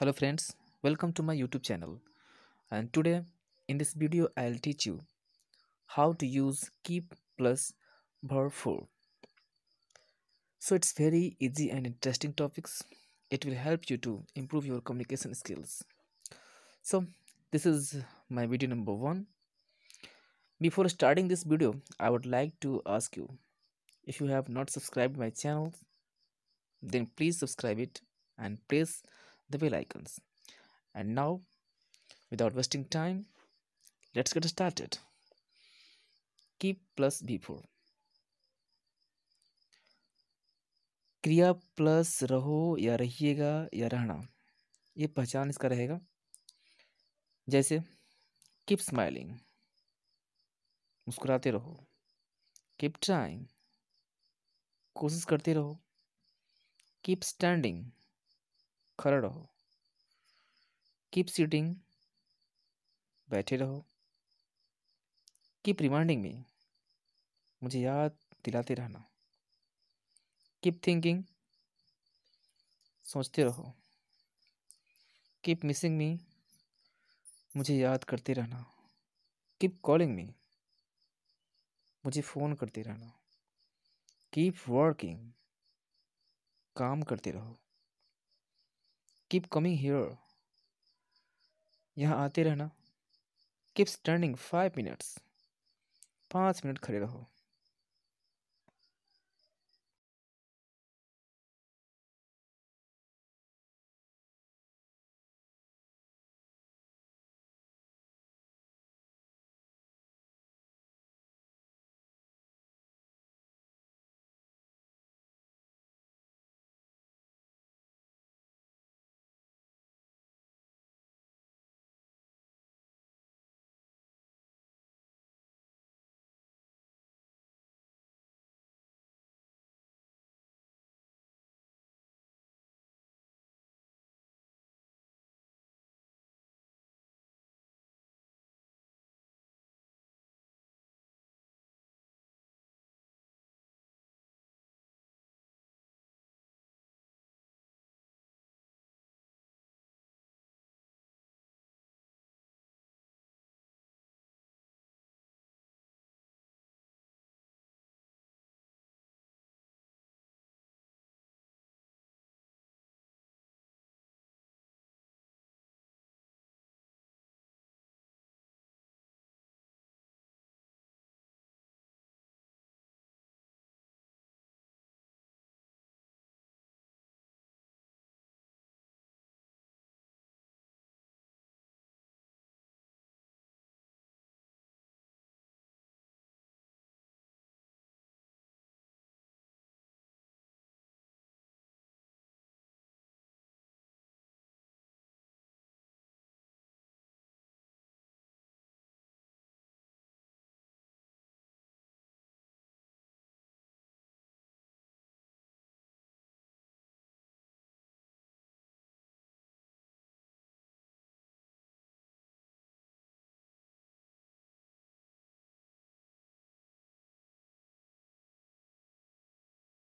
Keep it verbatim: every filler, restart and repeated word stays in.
Hello friends, welcome to my YouTube channel. And today in this video I'll teach you how to use keep plus verb for. So it's very easy and interesting topics. It will help you to improve your communication skills. So this is my video number one. Before starting this video, I would like to ask you, if you have not subscribed my channel, then please subscribe it and press the bell icons. And now, without wasting time, let's get started. Keep plus before. क्रिया plus रहो या रहिएगा या रहना, ये पहचान इसका रहेगा। जैसे कीप स्माइलिंग, मुस्कुराते रहो। कीप ट्राइंग, कोशिश करते रहो। कीप स्टैंडिंग, खड़ा रहो। कीप सिटिंग, बैठे रहो। कीप रिमाइंडिंग मी, मुझे याद दिलाते रहना। कीप थिंकिंग, सोचते रहो। कीप मिसिंग मी, मुझे याद करते रहना। कीप कॉलिंग मी, मुझे फ़ोन करते रहना। कीप वर्किंग, काम करते रहो। कीप कमिंग हियर, यहाँ आते रहना। कीप स्टैंडिंग फाइव मिनट्स, पाँच मिनट खड़े रहो।